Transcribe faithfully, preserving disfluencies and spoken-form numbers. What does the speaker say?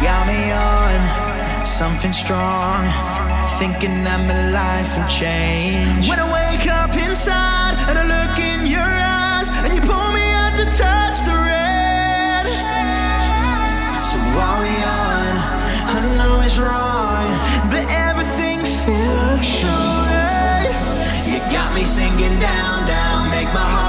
got me on something strong, thinking that my life will change. When I wake up inside and I look in your eyes, and you pull me out to touch the red. So are we on? I know it's wrong, but everything feels so right. You got me sinking down, down, make my heart